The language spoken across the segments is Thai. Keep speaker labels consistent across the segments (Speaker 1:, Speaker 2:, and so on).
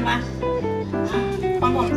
Speaker 1: มาความผม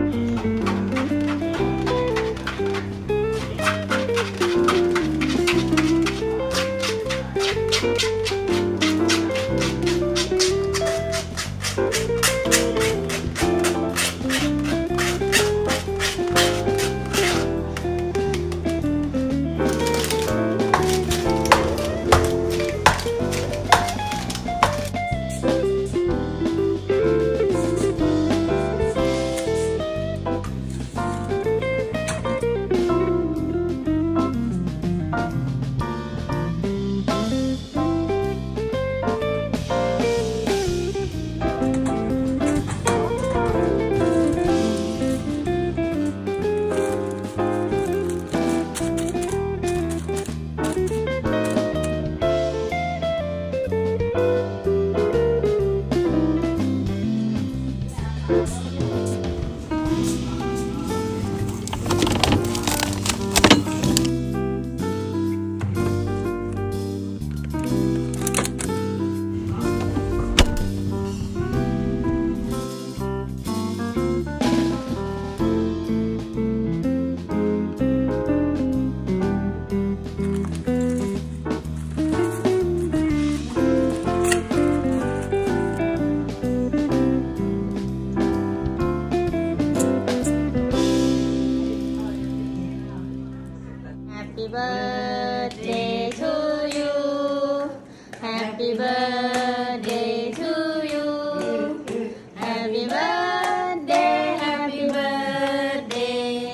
Speaker 1: Happy birthday to you Happy birthday to you Happy birthday Happy birthday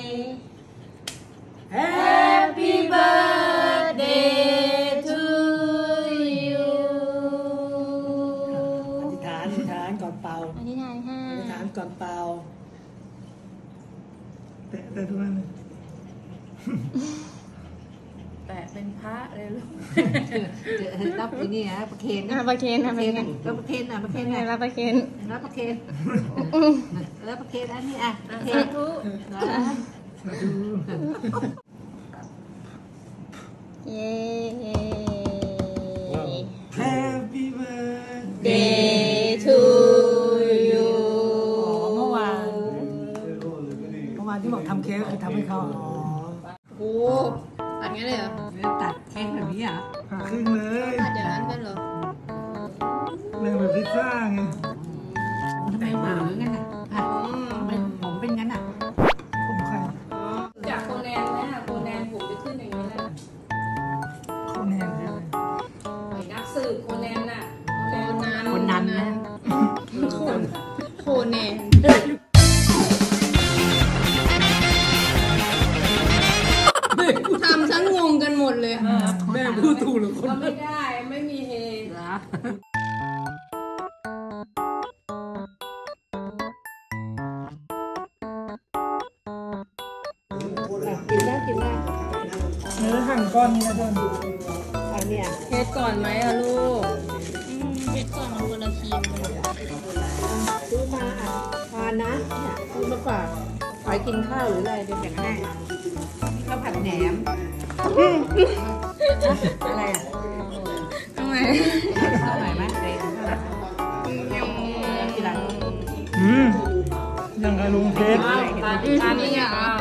Speaker 1: Happy birthday to you
Speaker 2: อธิษฐานก่อนเป่าอธิษฐานค่ะอธิษฐานก่อนเป่าแต่ทุกวัน
Speaker 1: แต่เป็นพระเลยลูก
Speaker 3: รับที่นี่นะประเคน
Speaker 1: ประเคนนะประเคน
Speaker 3: รับประเคนนะประเคนนะ
Speaker 1: รับประเคน
Speaker 3: รับประเคนรับประเคนอันนี้อ่ะประเคน
Speaker 1: ทุกเย้
Speaker 2: Happy
Speaker 1: birthday to you
Speaker 2: เมื่อวานที่บอกทำเค้กคือทำให้เขา
Speaker 1: โอ้ตัดงั้นเลยเหรอ
Speaker 3: ตัดเค้กแบบนี้อ่ะ
Speaker 2: ครึ่งเลย
Speaker 1: ตัดอย่างนั้นเป็นเหรอ
Speaker 2: เรื่องแบบพิซซ่าไง
Speaker 3: ทำไมหมางั้นอ่ะผมเป็นงั้นอ่ะ
Speaker 2: ผมใคร
Speaker 1: จากโคแนนไหมโคแนนผมจะขึ้นอย่างนี้แหละ
Speaker 2: โคแนนใช่ไหม
Speaker 1: นักสืบโคแนนน่ะ
Speaker 3: คนนั้นนะ
Speaker 1: โคแนนทำฉันงงกันหมดเลย
Speaker 2: แม่พูดถูกหรือคน
Speaker 1: ไม่ได้ไม่มีเฮนะ
Speaker 3: กินได้
Speaker 2: เนื้อหั่นก้อนนี้นะเพื่อน
Speaker 3: อันเนี้ย
Speaker 1: เทสก่อนไหมอะลูกเทสก่อนมันคนละครีม
Speaker 3: ซื้อมาทานนะเนี่ยซื้อมาฝากขอกินข้าวหรืออะไรเดี๋ยวแบ่งให้ข้าวผัดแหนมอะไรอ่ะ
Speaker 1: ทำไม
Speaker 3: ข้าวไหนไหมเด็กกินอะไร
Speaker 2: ยังไงลุงเทส
Speaker 1: อันนี้อ่ะ